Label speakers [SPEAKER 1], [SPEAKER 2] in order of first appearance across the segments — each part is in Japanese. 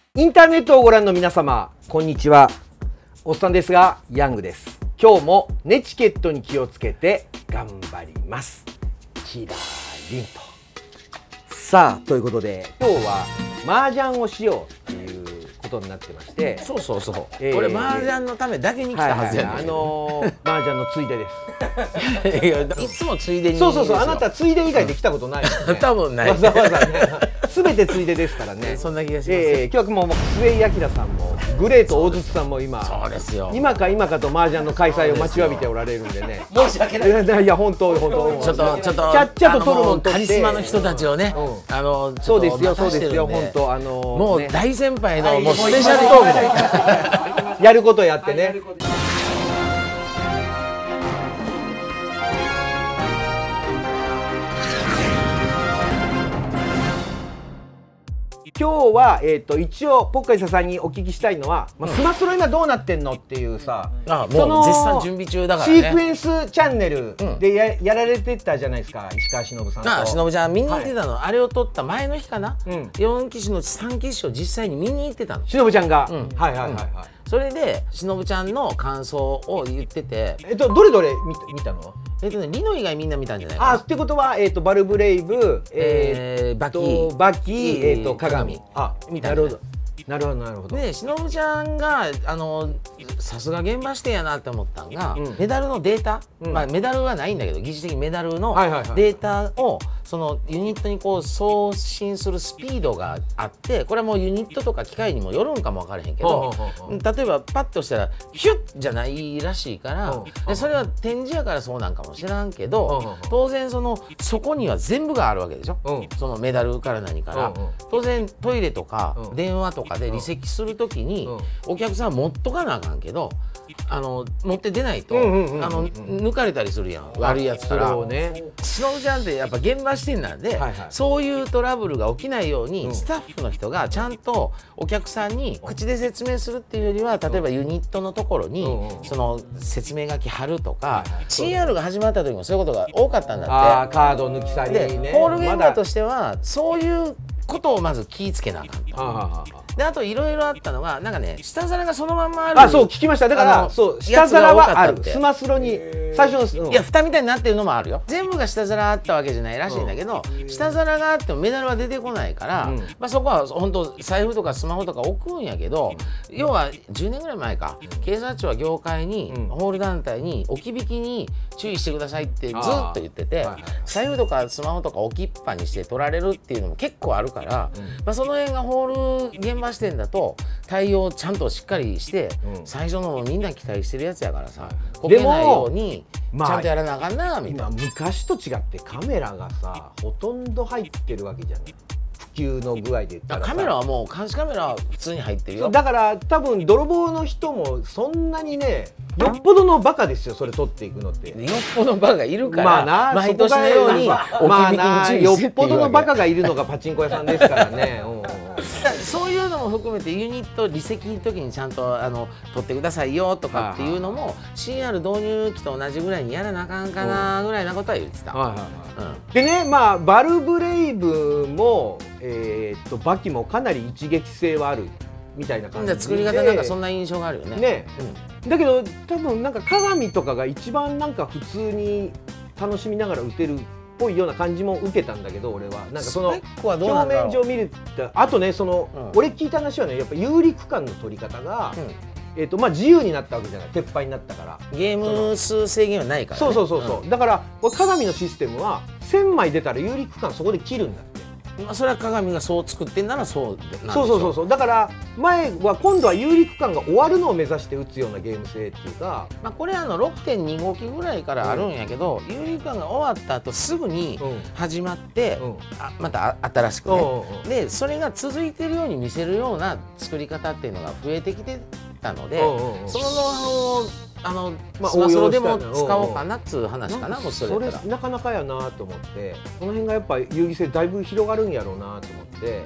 [SPEAKER 1] インターネットをご覧の皆様、こんにちは。おっさんですが、ヤングです。今日もネチケットに気をつけて頑張ります。キラリンと。さあ、ということで、今日は麻雀をしようっていうことになってまして。
[SPEAKER 2] そうそうそう。これ麻雀のためだけに来たはずやねん。
[SPEAKER 1] 麻雀のついでです。
[SPEAKER 2] いや、いつもついでに。
[SPEAKER 1] そうそうそう、あなたついで以外で来たことないですね。
[SPEAKER 2] 多分ない。
[SPEAKER 1] わざわざね。すべてついでですからね。
[SPEAKER 2] そんな気がします。
[SPEAKER 1] 今日も末井明さんもグレート大筒さんも今、
[SPEAKER 2] そうですよ。
[SPEAKER 1] 今かと麻雀の開催を待ちわびておられるんでね。
[SPEAKER 2] 申し訳ない。
[SPEAKER 1] いや本当
[SPEAKER 2] ちょっと
[SPEAKER 1] ちゃっちゃと取るもん取って。
[SPEAKER 2] カリスマの人たちをね、
[SPEAKER 1] そうですよそうですよ本当
[SPEAKER 2] もう大先輩のもうスペシャルトー
[SPEAKER 1] クでやることやってね。今日は、一応ポッカイサさんにお聞きしたいのは、スマスロ今どうなってんのっていうさ、
[SPEAKER 2] もう絶賛準備中だからね。
[SPEAKER 1] シークエンスチャンネルでやられてたじゃないですか、石川忍さんと。
[SPEAKER 2] 忍ちゃん見に行ってたの、あれを撮った前の日かな、4機種のうち3機種を実際に見に行ってたの。
[SPEAKER 1] 忍ちゃんが、はいはいはいはい。
[SPEAKER 2] それで忍ちゃんの感想を言ってて、
[SPEAKER 1] どれどれ見たの？
[SPEAKER 2] リノ以外みんな見たんじゃないかな。
[SPEAKER 1] ってことはバルブレイブ、
[SPEAKER 2] バキ、
[SPEAKER 1] 鏡。
[SPEAKER 2] みたいな。
[SPEAKER 1] なるほどなるほど。
[SPEAKER 2] で忍ちゃんがさすが現場してやなって思ったのが、メダルのデータ、メダルはないんだけど疑似的にメダルのデータをそのユニットにこう送信するスピードがあって、これはもうユニットとか機械にもよるんかも分からへんけど、例えばパッとしたらヒュッじゃないらしいから、でそれは展示やからそうなんかもしらんけど、当然そこには全部があるわけでしょ、そのメダルから何から。当然トイレとか電話とかで離席するときにお客さんは持っとかなあかんけど、持って出ないと抜かれたりするやん、悪いやつから。忍ちゃんってやっぱ現場視点なんで、そういうトラブルが起きないようにスタッフの人がちゃんとお客さんに口で説明するっていうよりは、例えばユニットのところにその説明書き貼るとか、 CR が始まった時もそういうことが多かったんだって。
[SPEAKER 1] カード抜き去り
[SPEAKER 2] でホール現場としてはそういうことをまず気ぃつけなあかんと。であといろいろあったのが、なんかね、下皿がそのまんまある。
[SPEAKER 1] そう聞きました。だからそう下皿はある。スマスロに最初の
[SPEAKER 2] いや蓋みたいになってるのもあるよ。全部が下皿あったわけじゃないらしいんだけど、下皿があってもメダルは出てこないから、そこは本当財布とかスマホとか置くんやけど、要は10年ぐらい前か、警察庁は業界にホール団体に置き引きに注意してくださいってずっと言ってて、財布とかスマホとか置きっぱにして取られるっていうのも結構あるから、その辺がホール現場視点だと対応ちゃんとしっかりして、最初のみんな期待してるやつやからさ、こけないようにちゃんとやらなあかんなみたいな。
[SPEAKER 1] 昔と違ってカメラがさほとんど入ってるわけじゃない。普及の具合で言ったら
[SPEAKER 2] カメラはもう監視カメラは普通に入ってるよ。
[SPEAKER 1] だから多分泥棒の人もそんなにね、よっぽどのバカですよ、それ取っていくのって。
[SPEAKER 2] よっぽどバカがいるから毎年のように
[SPEAKER 1] よっぽどのバカがいるのがパチンコ屋さんですからね。
[SPEAKER 2] そういうのも含めてユニット離席の時にちゃんと取ってくださいよとかっていうのも CR 導入機と同じぐらいにやらなあかんかなぐらいなことは言ってた。
[SPEAKER 1] でね、バルブレイブもバキもかなり一撃性はあるみたいな感じで、
[SPEAKER 2] 作り方なんかそんな印象があるよね。
[SPEAKER 1] だけど多分なんか鏡とかが一番なんか普通に楽しみながら打てるっぽいような感じも受けたんだけど、俺はなんかその表面上見るって、あとね、俺聞いた話はね、やっぱ有利区間の取り方が自由になったわけじゃない、撤廃になったから。
[SPEAKER 2] ゲーム数制限はないからね。
[SPEAKER 1] そうだから鏡のシステムは1000枚出たら有利区間そこで切るんだって。
[SPEAKER 2] それは鏡がそう作ってんならそうなんでし
[SPEAKER 1] ょ。そうだから前は今度は有利区間が終わるのを目指して打つようなゲーム性っていうか、
[SPEAKER 2] これ6.2 号機ぐらいからあるんやけど、有利区間が終わった後すぐに始まって、また新しくね、でそれが続いてるように見せるような作り方っていうのが増えてきてたので、そのノウハウをスマソロでも使おうかなっつう話かな。もうそれ
[SPEAKER 1] なかなかやなと思って、その辺がやっぱ有利性だいぶ広がるんやろうなと思って、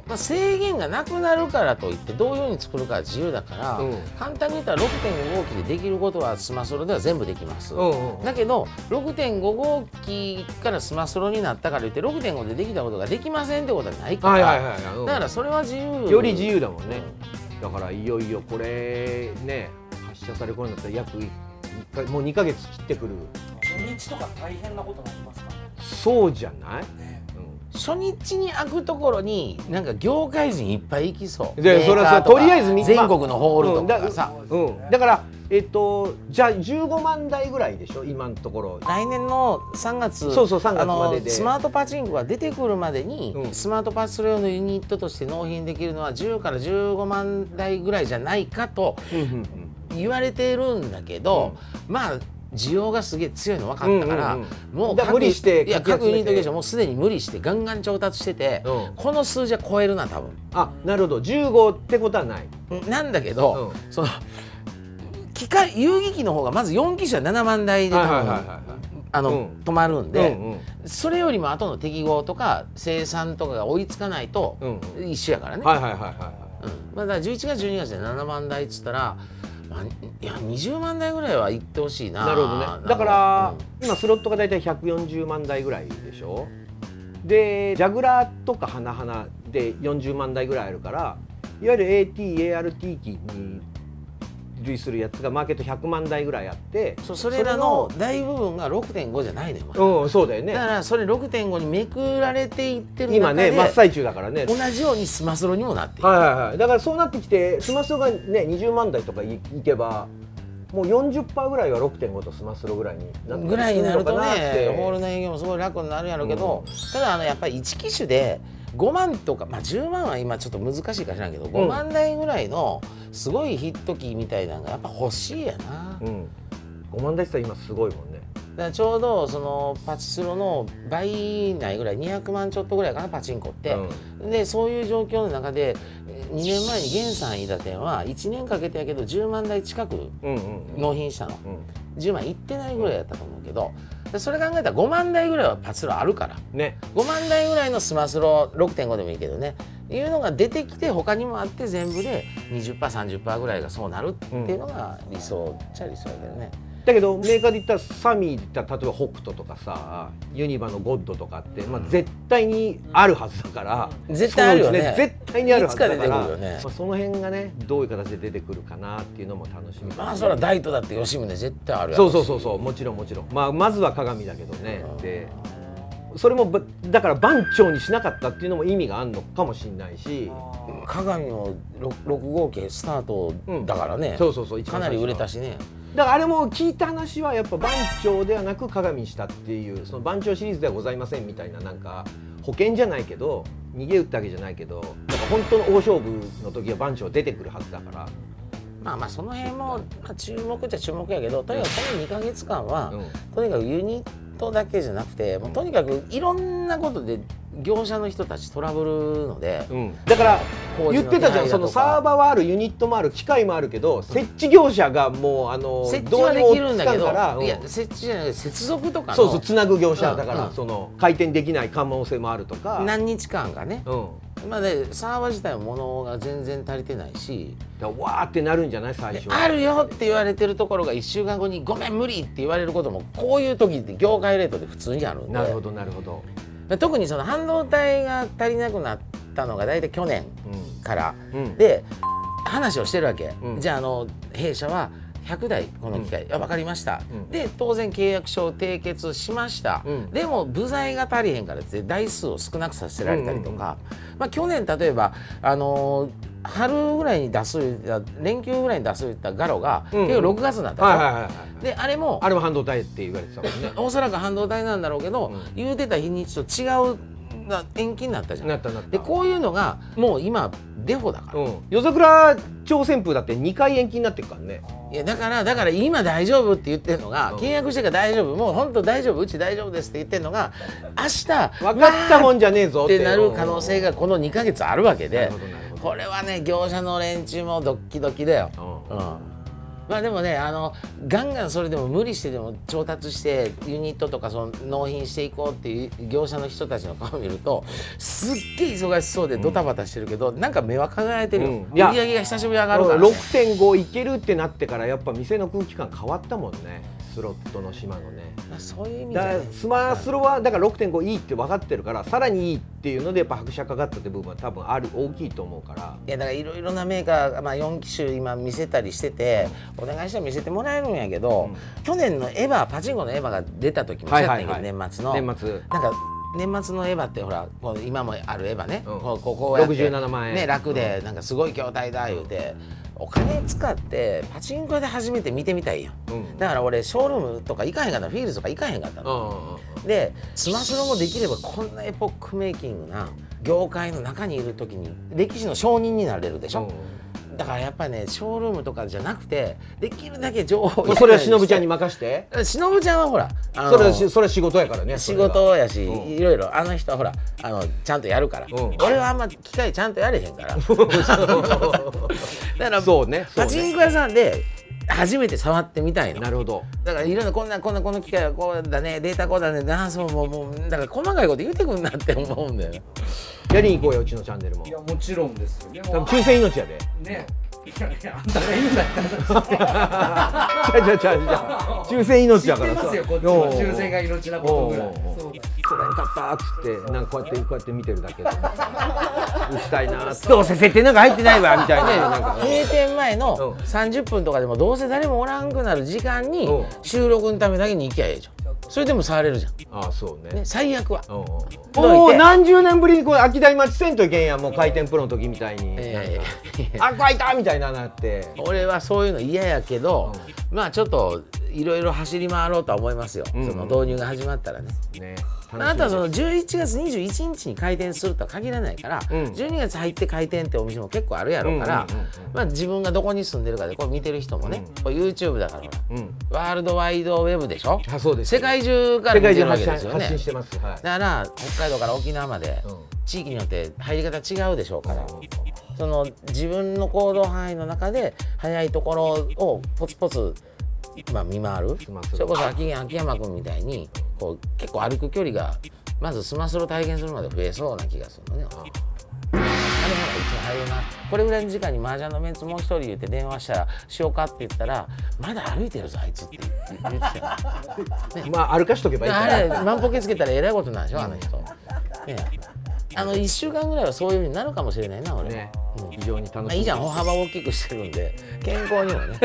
[SPEAKER 2] 制限がなくなるからといってどういうふうに作るかは自由だから、簡単に言ったら 6.5 号機でできることはスマソロでは全部できます。だけど 6.5 号機からスマソロになったから言って 6.5 でできたことができませんってことはないから、だからそれは自由、
[SPEAKER 1] より自由だもんね。だからいよいよこれね発射される頃になったらもう2ヶ月切ってくる。
[SPEAKER 3] 初日とか大変なことになりますか？
[SPEAKER 1] そうじゃない？
[SPEAKER 2] 初日に開くところになんか業界人いっぱい行きそう。
[SPEAKER 1] でそれはとりあえず
[SPEAKER 2] 全国のホールとかがさ、
[SPEAKER 1] だからじゃあ15万台ぐらいでしょ今のところ。
[SPEAKER 2] 来年の3月、
[SPEAKER 1] 3月までで
[SPEAKER 2] スマートパチンコが出てくるまでに、スマートパチスロ用のユニットとして納品できるのは10から15万台ぐらいじゃないかと言われてるんだけど、まあ需要がすげえ強いの分かったから、もう
[SPEAKER 1] 無理して
[SPEAKER 2] 各ユニット業者もうすでに無理してガンガン調達してて、この数字は超えるな多分。
[SPEAKER 1] あ、なるほど。15ってことはない。
[SPEAKER 2] なんだけど、その遊戯機の方がまず4機種は7万台で止まるんで、それよりも後の適合とか生産とかが追いつかないと一緒やからね。だから11月12月で7万台っつったら、いや20万台ぐらいはいってほしいな。
[SPEAKER 1] なるほどね。だから今スロットが大体140万台ぐらいでしょ。でジャグラーとか花々で40万台ぐらいあるから、いわゆる AT、ART 機に類するやつがマーケット100万台ぐらいあって、
[SPEAKER 2] それらの大部分が 6.5 じゃないのよ。
[SPEAKER 1] そうだよね。
[SPEAKER 2] だからそれ 6.5 にめくられていってる
[SPEAKER 1] 今ね真っ最中だからね。
[SPEAKER 2] 同じようにスマスロにもなっている。
[SPEAKER 1] だからそうなってきてスマスロがね20万台とかいけばもう 40% ぐらいは 6.5 とスマスロぐらいになって
[SPEAKER 2] ぐらいになるとね、ホールの営業もすごい楽になるやろうけど、ただやっぱり1機種で5万とか、10万は今ちょっと難しいかもしれないけど、5万台ぐらいのすごいヒット機みたいなのがやっぱ欲しいやな。
[SPEAKER 1] 5万台って今すごいもんね。
[SPEAKER 2] だからちょうどそのパチスロの倍ないぐらい200万ちょっとぐらいかなパチンコって、でそういう状況の中で2年前に現3位打点は1年かけてやけど10万台近く納品したの、10万いってないぐらいやったと思うけど、それ考えたら5万台ぐらいはパチスロあるから、5万台ぐらいのスマスロ 6.5 でもいいけどねいうのが出てきて他にもあって全部で 20%、30% ぐらいがそうなるっていうのが理想っちゃ理想やけどね。
[SPEAKER 1] だけどメーカーで言ったらサミーで言ったら例えば北斗とかさユニバのゴッドとかって、絶対にあるはずだから、
[SPEAKER 2] 絶対あるよね。
[SPEAKER 1] 絶対にあるはずだから、
[SPEAKER 2] ね、
[SPEAKER 1] その辺がねどういう形で出てくるかなっていうのも楽しみ。
[SPEAKER 2] それは大東だって吉宗絶対あるや
[SPEAKER 1] ろ。そうもちろんもちろん。まずは鏡だけどね。でそれもだから番長にしなかったっていうのも意味があるのかもしれないし、
[SPEAKER 2] 鏡の6号機スタートだからね、かなり売れたしね。
[SPEAKER 1] だからあれも聞いた話はやっぱ番長ではなく鏡にしたっていう、その番長シリーズではございませんみたいな、なんか保険じゃないけど逃げ打ったわけじゃないけど、なんか本当の大勝負の時は番長出てくるはずだから。
[SPEAKER 2] その辺も、注目っちゃ注目やけど、とにかくこの2ヶ月間は、とにかくユニットだけじゃなくて、もうとにかくいろんなことで業者の人たちトラブるので、
[SPEAKER 1] だから言ってたじゃん、そのサーバーはある、ユニットもある、機械もあるけど、設置業者がもう
[SPEAKER 2] 設置はできるんだけど、いや設置じゃなくて接続とかの
[SPEAKER 1] つなぐ業者だから、その回転できない可能性もあるとか、
[SPEAKER 2] 何日間かね。でサーバー自体も物が全然足りてないし、
[SPEAKER 1] わーってなるんじゃない最初。
[SPEAKER 2] あるよって言われてるところが1週間後にごめん無理って言われることもこういう時って業界レートで普通にあるんで。
[SPEAKER 1] なるほどなるほど。
[SPEAKER 2] 特にその半導体が足りなくなったのが大体去年から、で話をしてるわけ、じゃあ弊社は100台この機械、分かりました、で当然契約書を締結しました、でも部材が足りへんからって台数を少なくさせられたりとか、去年例えば春ぐらいに出す連休ぐらいに出すいったガロが結構6月になったで、あれも
[SPEAKER 1] 半導体って言われてたもんね。
[SPEAKER 2] おそらく半導体なんだろうけど、言うてた日にちと違う延期になったじゃん。でこういうのがもう今デフォだから、
[SPEAKER 1] 夜桜超旋風だって2回延期になってるからね。
[SPEAKER 2] いやだから今大丈夫って言ってるのが、契約してから大丈夫、もう本当大丈夫、うち大丈夫ですって言ってるのが、明日
[SPEAKER 1] 分かったもんじゃねえぞ
[SPEAKER 2] ってなる可能性がこの2ヶ月あるわけで、これはね業者の連中もドッキドキだよ。 まあでもねガンガンそれでも無理してでも調達してユニットとかその納品していこうっていう業者の人たちの顔を見るとすっげえ忙しそうでドタバタしてるけど、なんか目は輝いてるよ、売り上げが久しぶりに上がるから、ね、
[SPEAKER 1] 6.5 いけるってなってからやっぱ店の空気感変わったもんね、スロットの島のね。
[SPEAKER 2] そういう意味で
[SPEAKER 1] スマスロはだから 6.5 いいって分かってるから、さらにいいっていうのでやっぱ拍車かかったって部分は多分大きいと思うから。
[SPEAKER 2] いやだからいろいろなメーカーが、4機種今見せたりしてて、お願いしたら見せてもらえるんやけど、去年のエヴァパチンコのエヴァが出た時もそうやったんやけど、年末のなんか年末のエヴァってほら今もあるエヴァね、こうやって
[SPEAKER 1] 67万円
[SPEAKER 2] ね楽でなんかすごい筐体だ言うて。お金使ってパチンコで初めて見てみたいよ、だから俺ショールームとか行かへんかった、フィールズとか行かへんかったの、でスマスロもできればこんなエポックメイキングな業界の中にいる時に歴史の証人になれるでしょ、だからやっぱりねショールームとかじゃなくてできるだけ情報を
[SPEAKER 1] それはしのぶちゃんに任して。
[SPEAKER 2] しのぶちゃんはほら
[SPEAKER 1] それは仕事やからね、
[SPEAKER 2] 仕事やし、いろいろ人はほらちゃんとやるから、俺はあんま機械ちゃんとやれへんからだからそうね、パチンコ屋さんで初めて触ってみたいの。
[SPEAKER 1] なるほど。
[SPEAKER 2] だからいろんなこの機械はこうだね、データこうだね、そうもうだから細かいこと言うてくんなって思うんだよ。
[SPEAKER 1] やりに行こうよ、うちのチャンネルも。
[SPEAKER 3] いやもちろんですよ。で
[SPEAKER 1] も抽選命やで。
[SPEAKER 3] ね。いやあんたが言うんだったら。
[SPEAKER 1] じゃ抽選命だからさ。
[SPEAKER 3] 知ってますよ、こっちは抽選が命なことぐらい。
[SPEAKER 1] そうだ。これよかったっつってなんかこうやって見てるだけで打ちたいな、どうせ設定なんか入ってないわみたいな。
[SPEAKER 2] 閉店前の30分とかでもどうせ誰もおらんくなる時間に収録のためだけに行きゃええじゃん。それでも触れるじゃん。
[SPEAKER 1] ああそうね。
[SPEAKER 2] 最悪は。
[SPEAKER 1] もう何十年ぶりにこれ秋台町せんといけんやん、もう回転プロの時みたいに。あ開いたみたいななって。
[SPEAKER 2] 俺はそういうの嫌やけど、まあちょっといろいろ走り回ろうとは思いますよ。その導入が始まったらね。あとはその11月21日に開店するとは限らないから、12月入って開店ってお店も結構あるやろうから、まあ自分がどこに住んでるかでこれ見てる人もね、YouTube だからワールドワイドウェブでしょ。世界中から見てるわけですよね。だから北海道から沖縄まで地域によって入り方違うでしょうから、その自分の行動範囲の中で早いところをポツポツ見回る。それこそ秋山君みたいにこう結構歩く距離がまずスマスロ体験するまで増えそうな気がするのね。あれほらいつも入るな、これぐらいの時間に麻雀のメンツもう一人言って電話したらしようかって言ったらまだ歩いてるぞあいつって言ってたよ、
[SPEAKER 1] ね、まあ歩かしとけばいいから。
[SPEAKER 2] あれ万歩計つけたらえらいことなんでしょあの人、1週間ぐらいはそういう風になるかもしれないな俺ね。
[SPEAKER 1] 非常に楽しみ。
[SPEAKER 2] いいじゃん、歩幅大きくしてるんで健康にもね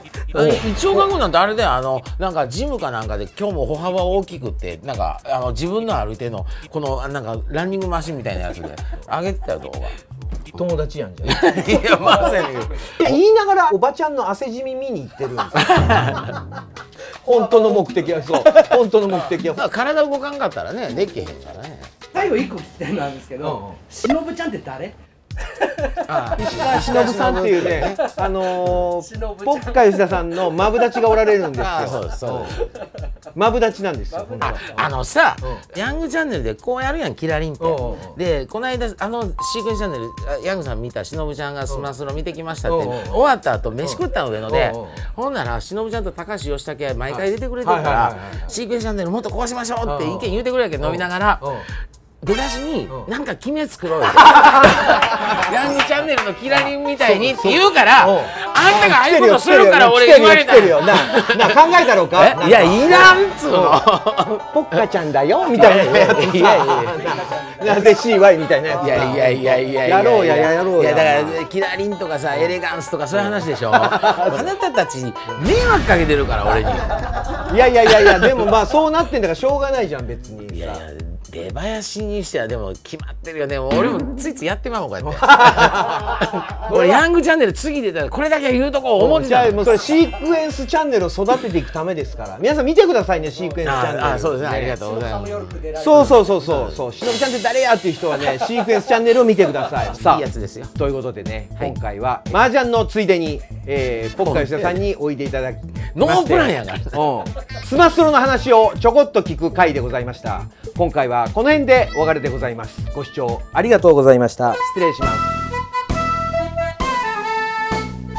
[SPEAKER 2] 1週間後なんてあれでなんかジムかなんかで今日も歩幅大きくってなんか自分の歩いてのこのなんかランニングマシンみたいなやつで上げてたよ動画。
[SPEAKER 1] 友達やんじゃん。
[SPEAKER 2] いやまさに
[SPEAKER 1] 言いながらおばちゃんの汗じみ見に行ってるんですよ。本当の目的はそう。本当の目的は。
[SPEAKER 2] 体動かんかったらねできへんからね。
[SPEAKER 3] 最後1個聞きたいのなんですけど、しのぶちゃんって誰？
[SPEAKER 1] しのぶさんっていうね、ポッカ吉田さんのマブダチがおられるんですよ。マブダチなんですよ。
[SPEAKER 2] さ、ヤングチャンネルでこうやるやん、キラリンって。で、この間シークエンスチャンネルヤングさん見たしのぶちゃんがスマスロ見てきましたって終わった後飯食った上野で、ほんならしのぶちゃんと高橋義武毎回出てくれてるからシークエンスチャンネルもっとこうしましょうって意見言うてくれるけど飲みながら。出だしになんか決め作ろうよヤングチャンネルのキラリンみたいにって言うからあんたがああいうことするから俺言われたよ
[SPEAKER 1] な。考えたろうか。
[SPEAKER 2] いやいらんっつうの
[SPEAKER 1] ポッカちゃんだよみたいな。いやなぜ CY みたいなやつ。
[SPEAKER 2] いや
[SPEAKER 1] やろうや
[SPEAKER 2] だからキラリンとかさエレガンスとかそういう話でしょ。あなたたちに迷惑かけてるから俺に。
[SPEAKER 1] いやでもまあそうなってんだからしょうがないじゃん別に。
[SPEAKER 2] 出囃子にしてはでも決まってるよね。もう俺もついついやってまうもんこうやって俺ヤングチャンネル次出たらこれだけ言うとこ思ってた。
[SPEAKER 1] もうそれシークエンスチャンネルを育てていくためですから皆さん見てくださいねシークエンスチャンネル。
[SPEAKER 2] そうですね、ありがとうございます。
[SPEAKER 1] そうしのぶちゃんって誰やっていう人はねシークエンスチャンネルを見てください。さあ
[SPEAKER 2] いいやつですよ。
[SPEAKER 1] ということでね、今回は麻雀のついでにポッカ吉田さんにおいでいただき
[SPEAKER 2] ノープランやから
[SPEAKER 1] スマスロの話をちょこっと聞く回でございました。今回はこの辺でお別れでございます。ご視聴ありがとうございました。失礼します。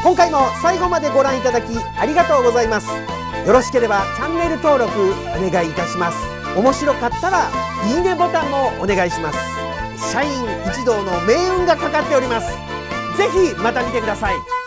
[SPEAKER 4] 今回も最後までご覧いただきありがとうございます。よろしければチャンネル登録お願いいたします。面白かったらいいねボタンもお願いします。社員一同の命運がかかっております。ぜひまた見てください。